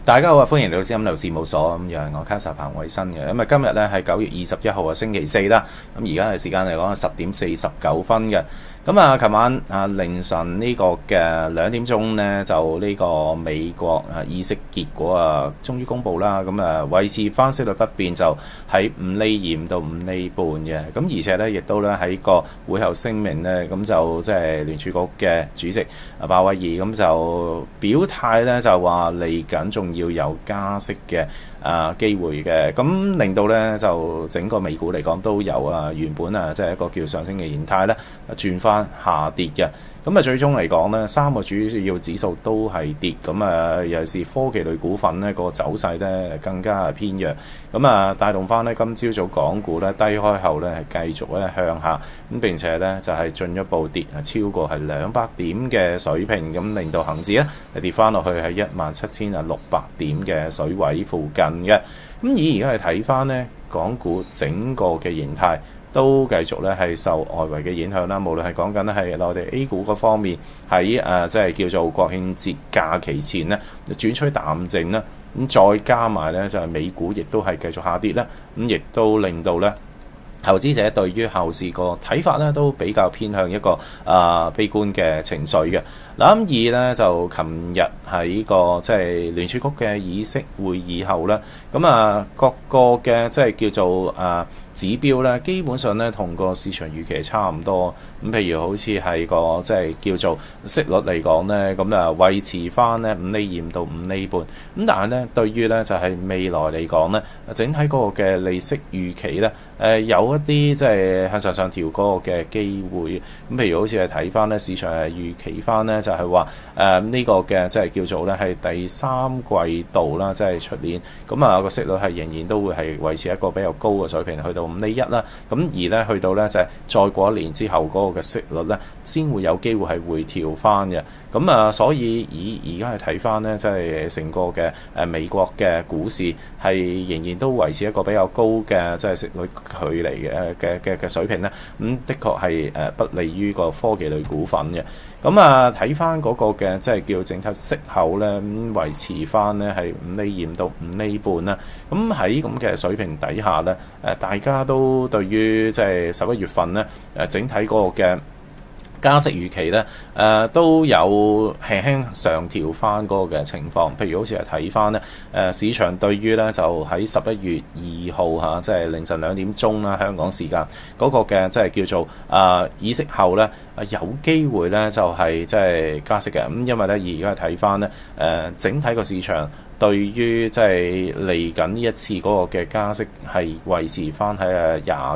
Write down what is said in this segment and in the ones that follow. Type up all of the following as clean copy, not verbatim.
大家好啊，歡迎嚟到資金流事務所，咁又係我卡薩彭偉新嘅。咁啊，今日咧係9月21號啊，星期四啦。咁而家嘅時間嚟講係10點49分嘅。咁啊，琴晚凌晨呢個嘅2點鐘呢，就呢個美國議息結果終於公布啦。咁維持翻息率不變，就喺5.25%到5.5%嘅。咁而且呢，亦都咧喺個會後聲明呢，咁就即係聯儲局嘅主席鮑威爾咁就表態呢，就話嚟緊仲要有加息嘅機會嘅。咁令到呢，就整個美股嚟講都有原本即係一個叫上升嘅形態呢，轉翻下跌嘅。咁最終嚟講呢，3個主要指數都係跌。咁尤其是科技類股份呢個走勢呢更加係偏弱。咁帶動翻呢今朝早港股呢低開後呢係繼續咧向下。咁並且呢就係進一步跌超過係200點嘅水平，咁令到恒指呢係跌翻落去係17,600點嘅水位附近嘅。咁而家係睇翻呢港股整個嘅形態，都繼續咧係受外圍嘅影響啦，無論係講緊咧係內地 A 股嗰方面喺即係叫做國慶節假期前呢轉趨淡靜啦，咁再加埋咧就係美股亦都係繼續下跌啦，咁亦都令到咧投資者對於後市個睇法咧都比較偏向一個悲觀嘅情緒嘅。嗱，咁咧就琴日喺個即係聯儲局嘅議息會議後咧，咁各個嘅即係叫做指標咧，基本上咧同個市場預期差唔多。咁譬如好似係個即係叫做息率嚟講咧，咁維持翻咧5.25%到5.5%。咁但係咧對於咧就係未來嚟講咧，整體嗰個嘅利息預期咧，有一啲即係向上調嗰個嘅機會。咁譬如好似係睇翻咧市場係預期翻咧就係話呢個嘅即係叫做咧係第三季度啦，即係出年咁個息率係仍然都會係維持一個比較高嘅水平，去到5.1%啦。咁而咧去到咧就係再過一年之後嗰個嘅息率咧，先會有機會係回調翻嘅。咁所以而家係睇翻咧，即係成個嘅美國嘅股市係仍然都維持一個比較高嘅即係息率距離嘅水平咧。咁的確係不利於個科技類股份嘅。咁睇翻嗰個嘅即係叫整體息口咧，咁維持翻咧係5.25%到5.5%啦。咁喺咁嘅水平底下咧，大家都對於即係11月份咧整體嗰個嘅加息預期咧，都有輕輕上調翻嗰個嘅情況。譬如好似係睇翻咧，市場對於咧就喺11月2號即係凌晨2點鐘啦，香港時間嗰個嘅即係叫做議息後咧，有機會咧就係即係加息嘅。咁因為咧而家係睇翻咧，整體個市場對於即係嚟緊呢一次嗰個嘅加息係維持翻喺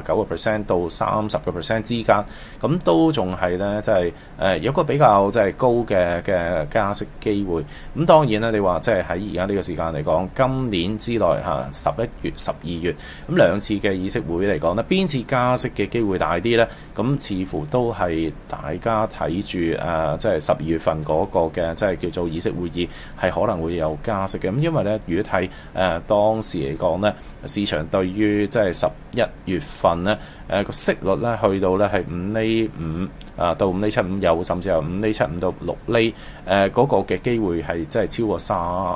29% 到30% 之間，咁都仲係咧即係有個比較即係高嘅加息機會。咁當然啦，你話即係喺而家呢個時間嚟講，今年之內11月、12月咁兩次嘅議息會嚟講咧，邊次加息嘅機會大啲咧？咁似乎都係大家睇住即係12月份嗰個嘅即係叫做議息會議係可能會有加息嘅。咁因為咧，如果睇當時嚟講咧，市場對於即係11月份咧個息率咧去到咧係5.5%到5.75%，有甚至有5.75%到6%嗰個嘅機會係即係超過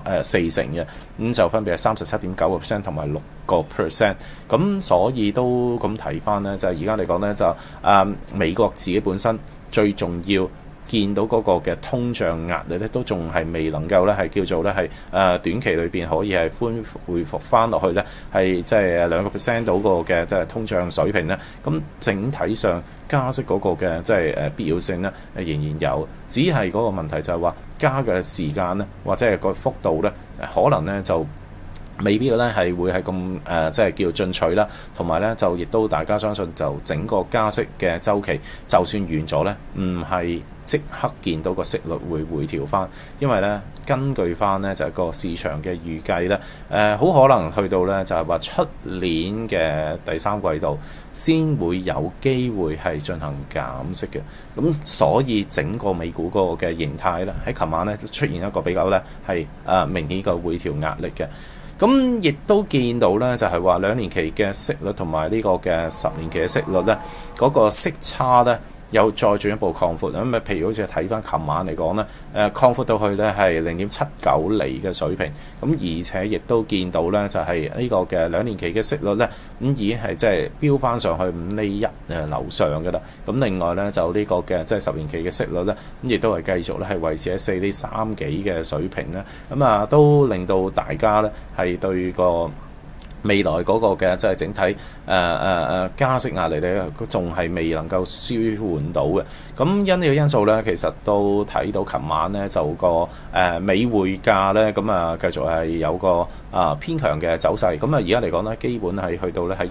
4成嘅。咁就分別係37.9% 同埋6%。咁所以都咁睇翻咧，就係而家嚟講咧就美國自己本身最重要見到嗰個嘅通脹壓力咧，都仲係未能夠咧係叫做咧係短期裏邊可以係恢復翻落去咧，係即係2% 到個嘅即係通脹水平咧。咁整體上加息嗰個嘅即係必要性咧，仍然有，只係嗰個問題就係話加嘅時間咧，或者係個幅度咧，可能咧就未必咧係會係咁即係叫進取啦，同埋咧就亦都大家相信就整個加息嘅週期，就算完咗咧，唔係即刻見到個息率會回調翻，因為咧根據翻咧就係個市場嘅預計咧，好可能去到咧就係話出年嘅第三季度先會有機會係進行減息嘅。咁所以整個美股嗰個嘅形態咧，喺琴晚咧出現一個比較咧係明顯嘅回調壓力嘅。咁亦都見到咧，就係話2年期嘅息率同埋呢個嘅10年期嘅息率咧，嗰個息差咧有再進一步擴闊。咁啊，譬如好似睇翻琴晚嚟講咧，擴闊到去咧係0.79厘嘅水平。咁而且亦都見到咧，就係呢個嘅2年期嘅息率咧，咁已經係即係飆翻上去5厘1樓上嘅啦。咁另外咧就呢個嘅即係10年期嘅息率咧，咁亦都係繼續咧係維持喺4厘3幾嘅水平咧。咁啊都令到大家咧係對個未來嗰個嘅即係整體加息壓力咧，仲係未能夠舒緩到嘅。咁因呢個因素咧，其實都睇到琴晚咧就個美匯價咧，咁啊繼續係有個偏強嘅走勢。咁啊而家嚟講咧，基本係去到咧係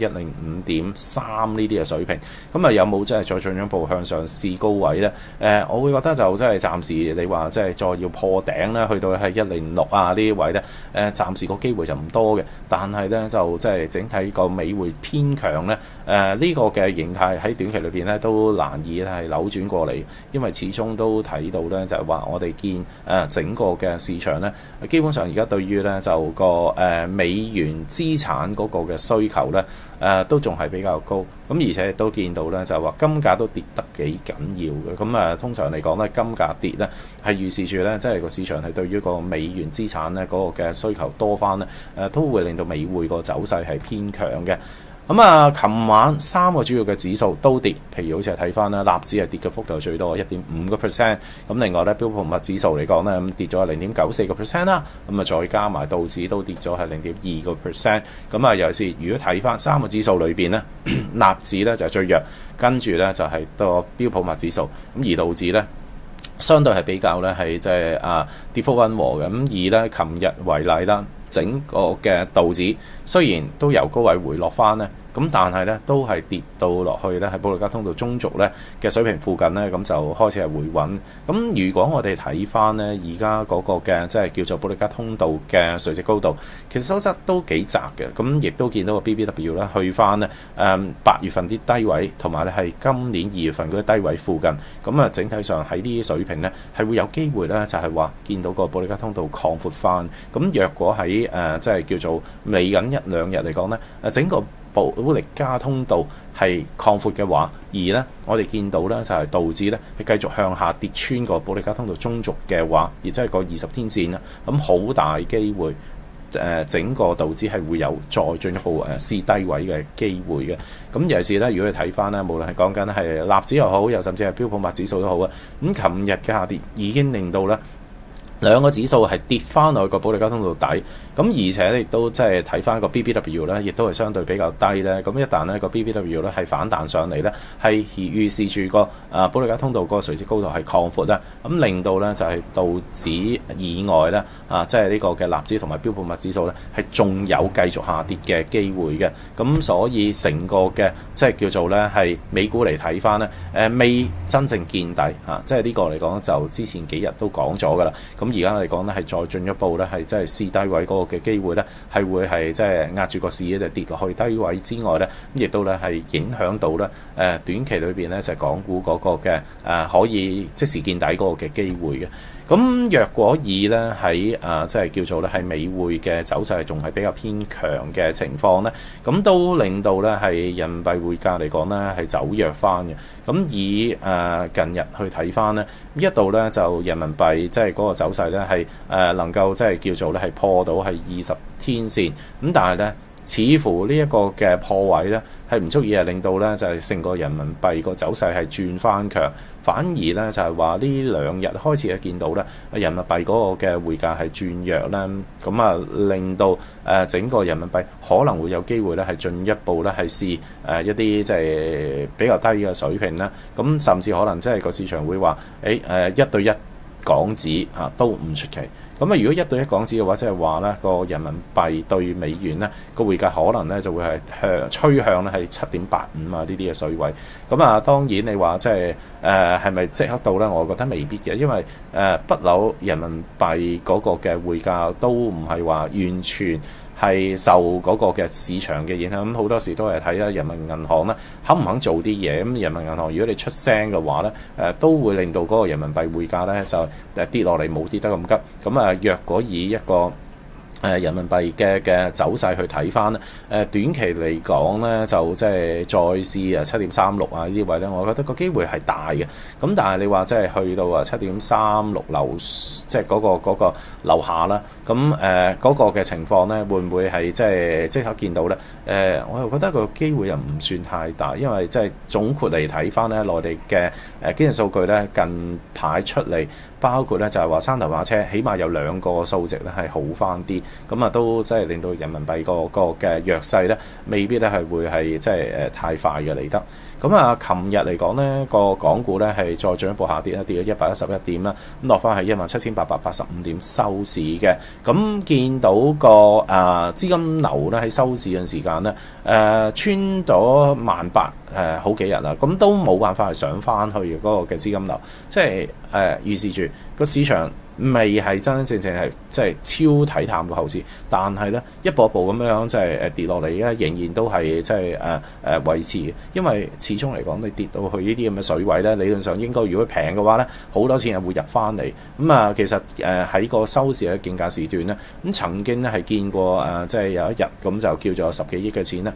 105.3呢啲嘅水平。咁啊有冇即係再進一步向上試高位咧？我會覺得就即係暫時你話即係再要破頂咧，去到係106呢啲位咧，暫時個機會就唔多嘅。但係咧就即係整體個美匯偏強咧，呢個嘅形態喺短期裏邊咧都難以係扭轉過嚟，因為始終都睇到咧就係話我哋見整個嘅市場咧，基本上而家對於咧就個美元資產嗰個嘅需求咧，都仲係比較高。咁而且都見到咧就係話金價都跌得幾緊要嘅。咁通常嚟講咧，金價跌咧係預示住咧，即係個市場係對於個美元資產咧嗰個嘅需求多翻咧，都會令到美匯個走勢係偏強嘅。咁啊，琴晚3個主要嘅指數都跌，譬如好似係睇翻啦，納指係跌嘅幅度最多1.5%，咁另外咧標普500指數嚟講咧，咁跌咗0.94% 啦，咁啊再加埋道指都跌咗係0.2%，咁啊尤其是如果睇翻3個指數裏邊咧，納指咧就係最弱，跟住咧就係個標普500指數，咁而道指咧相對係比較咧係即係跌幅溫和嘅。咁以咧琴日為例啦，整個嘅道指雖然都由高位回落翻咧，咁但係咧都係跌到落去咧喺保利加通道中軸咧嘅水平附近咧，咁就開始係回穩。咁如果我哋睇翻咧而家嗰個嘅即係叫做保利加通道嘅垂直高度，其實收窄都幾窄嘅。咁亦都見到個 BBW 咧去翻咧8月份啲低位，同埋咧係今年2月份嗰啲低位附近。咁啊整體上喺呢啲水平咧係會有機會咧就係話見到個保利加通道擴闊翻。咁若果喺即係叫做嚟緊1-2日嚟講咧，整個保利加通道係擴闊嘅話，而咧我哋見到咧就係道指咧係繼續向下跌穿個保利加通道中軸嘅話，而即係個20天線啦，咁好大機會整個道指係會有再進一步試低位嘅機會嘅。咁尤其是咧，如果你睇翻咧，無論係講緊係納指又好，又甚至係標普500指數都好啊，咁琴日嘅下跌已經令到咧兩個指數係跌翻落去個保利加通道底，咁而且亦都即係睇翻個 BBW 咧，亦都係相對比較低咧。咁一旦咧個 BBW 咧係反彈上嚟咧，係預示住個保利加通道個垂直高度係擴闊啦，咁令到咧就係道指以外咧即係呢個嘅納指同埋標普500指數咧係仲有繼續下跌嘅機會嘅。咁所以成個嘅即係叫做咧係美股嚟睇翻咧，未真正見底即係呢個嚟講就之前幾日都講咗噶啦。咁而家嚟講咧，係再進一步咧，係即係試低位嗰個嘅機會咧，係會係即係壓住個市就跌落去低位之外咧，咁亦都咧係影響到咧短期裏邊咧就係港股嗰個嘅可以即時見底嗰個嘅機會嘅。咁若果以咧喺即係叫做咧係美匯嘅走勢仲係比較偏強嘅情況咧，咁都令到咧係人民幣匯價嚟講咧係走弱翻嘅。咁以近日去睇翻咧，一度咧就人民幣即係嗰個走勢咧係能夠即係叫做咧係破到係20天線，咁但係咧似乎呢一個嘅破位咧係唔足以係令到咧就係成個人民幣個走勢係轉翻強。反而咧就係話呢2日開始見到咧人民幣嗰個嘅匯價係轉弱啦，咁令到整個人民幣可能會有機會咧係進一步咧係試一啲即係比較低嘅水平啦，咁甚至可能即係個市場會話1對1港紙都唔出奇。咁如果1對1港紙嘅話，即係話咧個人民幣對美元咧個匯價可能咧就會係趨向咧係7.85呢啲嘅水位。咁當然你話即係係咪即刻到咧？我覺得未必嘅，因為不嬲人民幣嗰個嘅匯價都唔係話完全係受嗰個嘅市場嘅影響，咁好多時都係睇下人民銀行咧肯唔肯做啲嘢。咁人民銀行如果你出聲嘅話咧，都會令到嗰個人民幣匯價咧就跌落嚟冇跌得咁急。咁若果以一個人民幣嘅走勢去睇翻咧，短期嚟講咧就即係再試7.36呢啲位咧，我覺得個機會係大嘅。咁但係你話即係去到7.36樓，即係嗰個樓下啦，咁嗰個嘅情況咧，會唔會係即刻見到咧？我又覺得個機會又唔算太大，因為即係總括嚟睇翻咧，內地嘅經濟數據咧近排出嚟，包括咧就係話三頭馬車，起碼有2個數值咧係好翻啲。咁啊，都即係令到人民幣個嘅弱勢咧，未必咧係會係即係太快嘅嚟得。咁啊，琴日嚟講呢個港股咧係再進一步下跌，跌咗111點啦，咁落翻係17,885點收市嘅。咁見到個資金流咧喺收市嘅時間咧，穿咗18,000好幾日啦，咁都冇辦法係上翻去嘅嗰個嘅資金流，即係預示住個市場未係真真正正係即係超睇淡個後市，但係咧一步一步咁樣即係跌落嚟咧，仍然都係即係維持嘅，因為始終嚟講你跌到去呢啲咁嘅水位咧，理論上應該如果平嘅話咧，好多錢係會入翻嚟。咁啊，其實喺個收市嘅競價時段咧，咁曾經咧係見過即係有一日咁就叫做10幾億嘅錢啦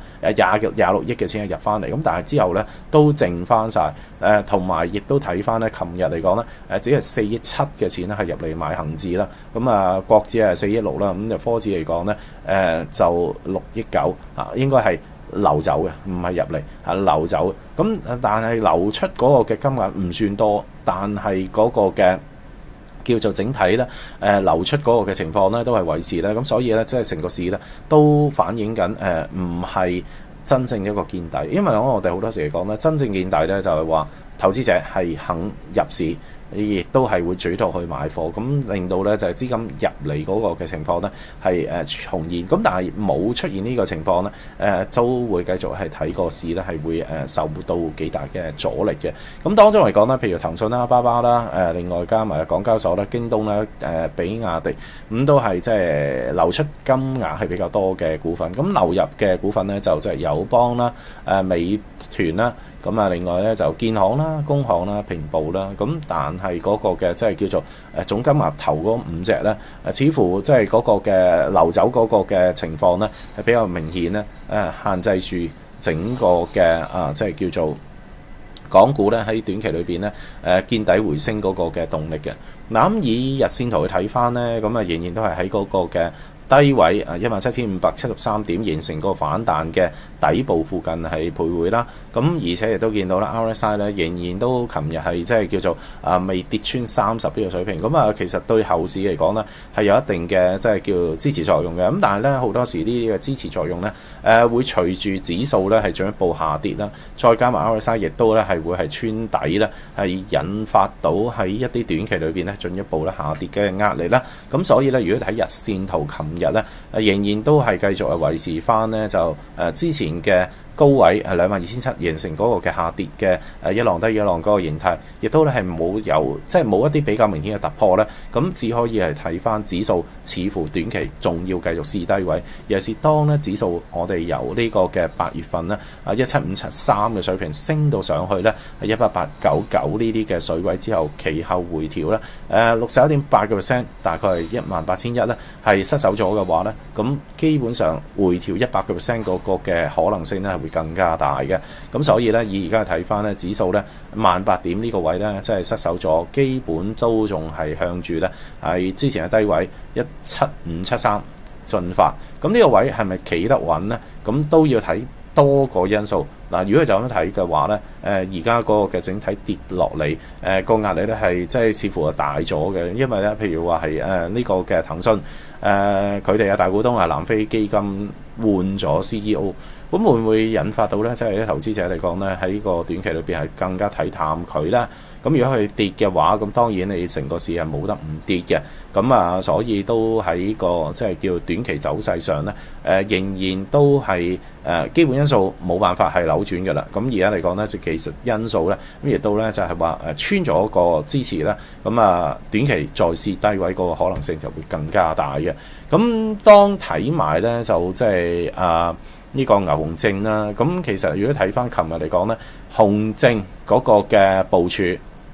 ，26億嘅錢係入翻嚟，咁但係之後咧都剩翻晒。同埋亦都睇翻咧，琴日嚟講咧，只係4億7嘅錢咧係入嚟買恒指啦，咁啊國指係4億6啦，咁就科指嚟講咧，就6億9應該係流走嘅，唔係入嚟流走。咁但係流出嗰個嘅金額唔算多，但係嗰個嘅叫做整體咧，流出嗰個嘅情況咧都係維持咧，咁所以咧即係成個市咧都反映緊唔係真正一個見底，因為我哋好多時嚟講咧，真正見底咧就係話投資者係肯入市，亦都係會主動去買貨，咁令到咧就係資金入嚟嗰個嘅情況咧係重現。咁但係冇出現呢個情況咧，都會繼續係睇個市咧係會受到幾大嘅阻力嘅。咁當中嚟講咧，譬如騰訊啦、巴巴啦，另外加埋港交所啦、京東啦、比亞迪，咁都係即係流出金額係比較多嘅股份。咁流入嘅股份咧就即係友邦啦、美團啦。咁啊，另外咧就建行啦、工行啦、平保啦，咁但係嗰個嘅即係叫做總金額頭嗰5隻咧，似乎即係嗰個嘅流走嗰個嘅情況咧係比較明顯咧，限制住整個嘅即係叫做港股咧喺短期裏邊咧見底回升嗰個嘅動力嘅。嗱，咁以日線圖去睇翻咧，咁啊仍然都係喺嗰個嘅低位17,573點形成個反彈嘅底部附近係徘徊啦。咁而且亦都見到啦 RSI 咧仍然都琴日係即係叫做未跌穿30呢個水平。咁啊其實對後市嚟講咧係有一定嘅即係叫支持作用嘅。咁但係咧好多時呢啲嘅支持作用咧會隨住指數咧係進一步下跌啦，再加埋 RSI 亦都咧係會係穿底啦，係引發到喺一啲短期裏邊咧進一步咧下跌嘅壓力啦。咁所以咧如果睇日線圖，琴日咧仍然都係繼續維持翻咧就之前嘅高位22,700形成嗰個嘅下跌嘅一浪低一浪嗰個形態，亦都咧係冇即係冇一啲比較明顯嘅突破咧，咁只可以係睇翻指數似乎短期仲要繼續試低位，尤其是當咧指數我哋由呢個嘅8月份咧17573嘅水平升到上去咧18899呢啲嘅水位之後，其後回調咧61.8%，大概係18,100咧係失守咗嘅話咧，咁基本上回調100%嗰個嘅可能性咧係會更加大嘅。咁所以咧以而家睇翻咧指數咧18,000點呢個位咧即係失守咗，基本都仲係向住咧係之前嘅低位17573進發。咁呢個位係咪企得穩咧？咁都要睇多個因素。嗱，如果就咁睇嘅話咧，而家嗰個嘅整體跌落嚟，個壓力咧係即係似乎係大咗嘅，因為咧譬如話係呢個嘅騰訊，佢哋嘅大股東係南非基金換咗 CEO， 咁會唔會引發到咧即係啲投資者嚟講咧喺個短期裏邊係更加睇淡佢咧？咁如果佢跌嘅話，咁當然你成個市係冇得唔跌嘅。咁所以都喺個即係叫短期走勢上咧，仍然都係基本因素冇辦法係扭轉嘅啦。咁而家嚟講咧，就技術因素咧，咁亦都咧就係話穿咗個支持啦。咁短期再試低位個可能性就會更加大嘅。咁當睇埋咧就即係呢個牛熊證啦。咁其實如果睇翻琴日嚟講咧，熊證嗰個嘅部署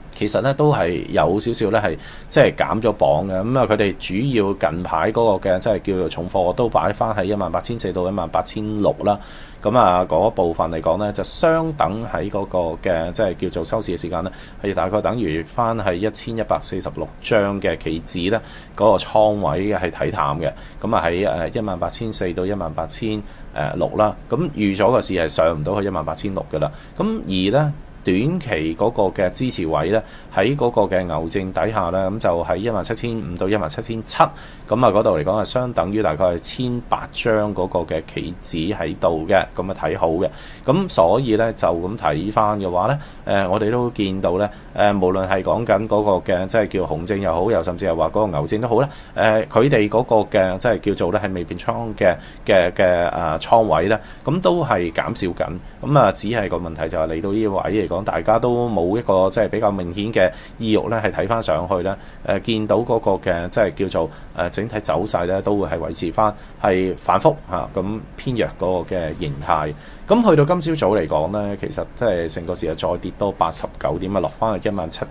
其實咧都係有少少咧係即係減咗磅嘅，咁啊佢哋主要近排嗰個嘅即係叫做重貨都擺翻喺18,400到18,600啦，咁啊嗰部分嚟講咧就相等喺嗰個嘅即係叫做收市嘅時間咧係大概等於翻係1146張嘅期指咧嗰個倉位係睇淡嘅，咁啊喺18,400到18,600啦，咁預咗個市係上唔到去18,600嘅啦，咁而咧短期嗰個嘅支持位咧，喺嗰個嘅牛證底下咧，咁就喺17,500到17,700，咁啊嗰度嚟講係相等於大概係1,800張嗰個嘅期指喺度嘅，咁啊睇好嘅。咁所以咧就咁睇翻嘅話咧，我哋都見到咧，無論係講緊嗰個嘅即係叫熊證又好，又甚至係話嗰個牛證都好咧，佢哋嗰個嘅即係叫做咧係未變倉嘅倉位咧，咁都係減少緊。咁啊，只係個問題就係嚟到呢個位嚟講，大家都冇一個即係比較明顯嘅意欲咧，係睇翻上去咧。見到嗰個嘅即係叫做整體走勢咧，都會係維持翻係反覆嚇咁偏弱嗰個嘅形態。咁去到今朝早嚟講咧，其實即係成個市又再跌多89點啊，落翻去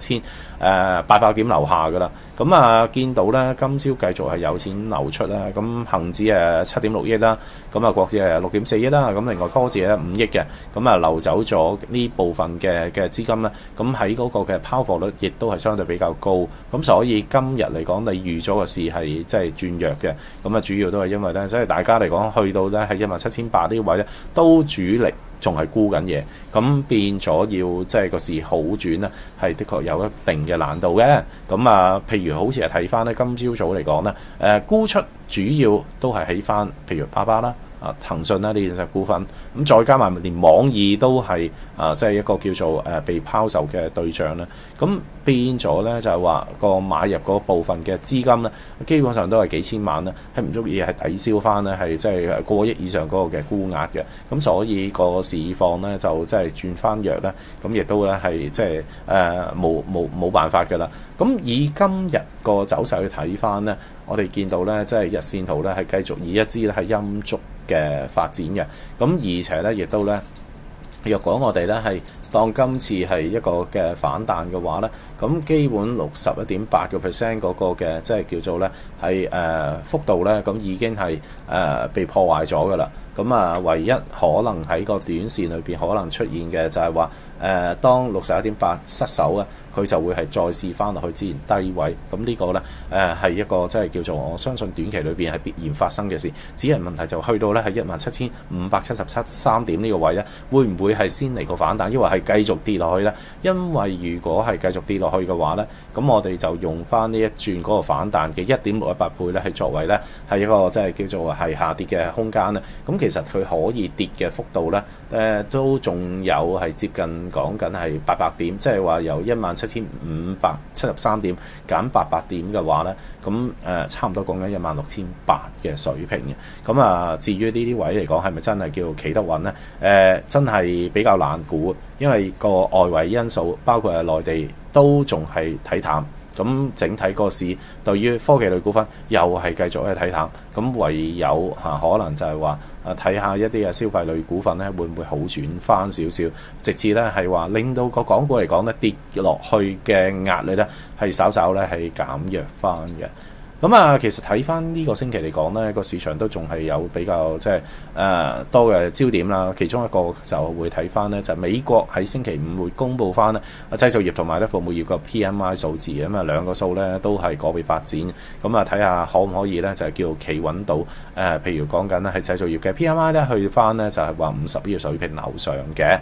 17,800點樓下噶啦。咁啊，見到咧今朝繼續係有錢流出啦。咁恆指7.6億啦，咁啊國指係6.4億啦。咁另外科指係5億嘅，咁啊流走咗呢部分嘅資金咧。咁喺嗰個嘅拋貨率亦都係相對比較高。咁所以今日嚟講，你預咗個市係即係轉弱嘅。咁啊，主要都係因為咧，即係大家嚟講去到咧係17,800呢位咧，都主力仲係沽緊嘢，咁變咗要即係個市好轉咧，係的確有一定嘅難度嘅。咁啊，譬如好似係睇翻咧，今朝早嚟講咧，沽出主要都係起翻，譬如巴巴啦。騰訊啦呢隻股份，咁再加埋連網易都係即係一個叫做被拋售嘅對象啦。咁變咗咧就係話個買入嗰部分嘅資金咧，基本上都係幾千萬啦，係唔足以係抵消翻咧係即係過億以上嗰個嘅沽額嘅。咁所以個市況咧就即係轉翻弱咧，咁亦都咧係即係冇辦法㗎啦。咁以今日個走勢去睇翻咧，我哋見到咧即係日線圖咧係繼續以一支咧係陰燭嘅發展嘅，咁而且咧亦都咧，若果我哋咧係當今次係一個嘅反彈嘅話咧，咁基本61.8% 嗰個嘅即係叫做咧係幅度咧，咁已經係被破壞咗噶啦。咁啊，唯一可能喺個短線裏邊可能出現嘅就係話當61.8失守啊，佢就會係再試翻落去之前低位。咁呢個咧係一個即係叫做我相信短期裏邊係必然發生嘅事。只係問題就去到咧係17,573點呢個位咧，會唔會係先嚟個反彈，抑或係繼續跌落去咧？因為如果係繼續跌落去嘅話咧，咁我哋就用翻呢一轉嗰個反彈嘅1.618倍咧，係作為咧係一個即係叫做係下跌嘅空間咧。咁其實佢可以跌嘅幅度咧，都仲有係接近講緊係800點，即係話由17,573點減800點嘅話咧，咁差唔多講緊16,800嘅水平嘅。咁啊，至於呢啲位嚟講，係咪真係叫企得穩咧？真係比較難估，因為個外圍因素包括係內地都仲係睇淡。咁整體個市對於科技類股份又係繼續去睇淡，咁唯有可能就係話睇下一啲嘅消費類股份咧，會唔會好轉翻少少，直至咧係話令到個港股嚟講咧跌落去嘅壓力咧係稍稍咧係減弱翻嘅。咁啊，其實睇翻呢個星期嚟講咧，個市場都仲係有比較即係多嘅焦點啦。其中一個就會睇翻咧，就美國喺星期五會公布翻咧製造業同埋咧服務業個 PMI 數字，咁啊兩個數咧都係個別發展。咁啊睇下可唔可以咧就係叫企穩到譬如講緊咧係製造業嘅 PMI 咧去翻咧就係話50呢個水平樓上嘅。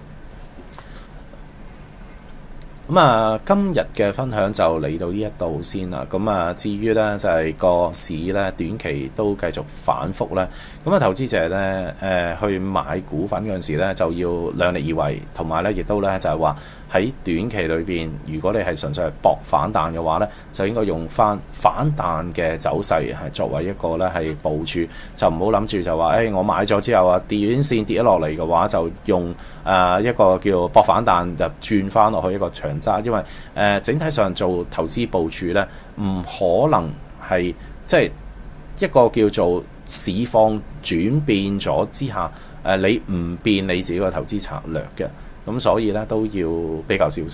咁啊，今日嘅分享就嚟到呢一度先啦。咁啊，至於咧就係個市咧短期都繼續反覆咧。咁啊，投資者咧去買股份嗰陣時咧就要量力而為，同埋咧亦都咧就係話喺短期裏邊，如果你係純粹係搏反彈嘅話咧，就應該用翻反彈嘅走勢係作為一個咧係部署，就唔好諗住就話我買咗之後啊，短線跌咗落嚟嘅話就用一個叫搏反彈就轉翻落去一個長揸，因為整體上做投資部署咧，唔可能係即係一個叫做市況轉變咗之下，你唔變你自己個投資策略嘅，咁所以咧都要比較小心。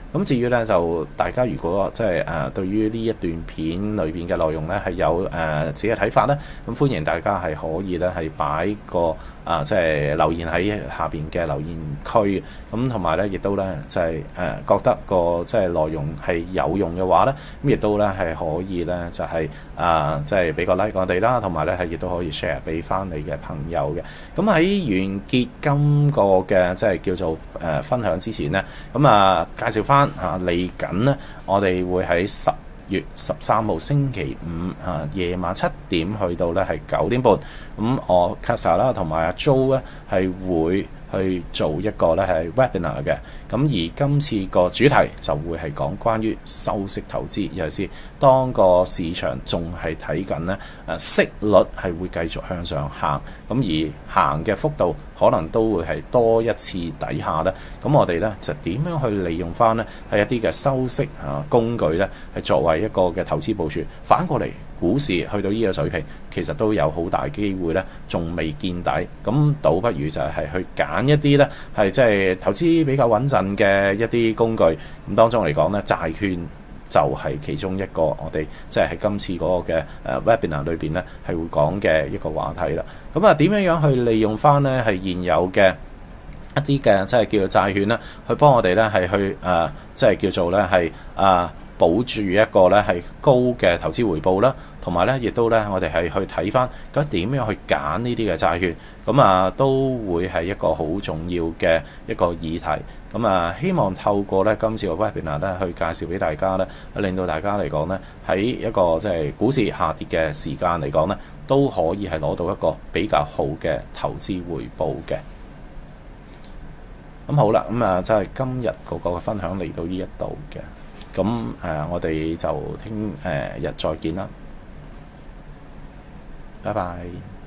咁至於咧就大家如果即係對於呢一段片裏邊嘅內容咧係有自己嘅睇法咧，咁歡迎大家係可以咧係擺個即係留言喺下邊嘅留言區，咁同埋咧亦都咧就係覺得個即係內容係有用嘅話咧，咁亦都咧係可以咧就係即係俾個 like 我哋啦，同埋咧係亦都可以 share 俾翻你嘅朋友嘅。咁喺完結今個嘅即係叫做分享之前咧，咁介紹翻嚟緊咧，我哋會喺10月13號星期五夜晚7點去到咧係9點半，咁我 Casa 啦同埋阿 Jo 咧係會去做一個咧係 webinar 嘅，咁而今次個主題就會係講關於收息投資，尤其是當個市場仲係睇緊咧息率係會繼續向上行，咁而行嘅幅度可能都會係多一次底下咧，咁我哋咧就點樣去利用翻咧係一啲嘅收息工具咧，係作為一個嘅投資部署。反過嚟股市去到呢個水平，其實都有好大機會咧，仲未見底，咁倒不如就係去揀一啲咧係即係投資比較穩陣嘅一啲工具。咁當中嚟講咧，債券就係其中一個我哋即係喺今次嗰個嘅webinar 裏邊咧係會講嘅一個話題啦。咁點樣去利用翻咧係現有嘅一啲嘅即係叫做債券啦，去幫我哋咧係去即係叫做咧係保住一個咧係高嘅投資回報啦，同埋咧亦都咧我哋係去睇翻咁點樣去揀呢啲嘅債券，咁都會係一個好重要嘅一個議題。咁希望透過咧今次個 webinar 咧去介紹俾大家咧，令到大家嚟講咧喺一個即係股市下跌嘅時間嚟講咧，都可以係攞到一個比較好嘅投資回報嘅。咁好啦，即係今日嗰個分享嚟到呢一度嘅。咁我哋就聽日再見啦，拜拜。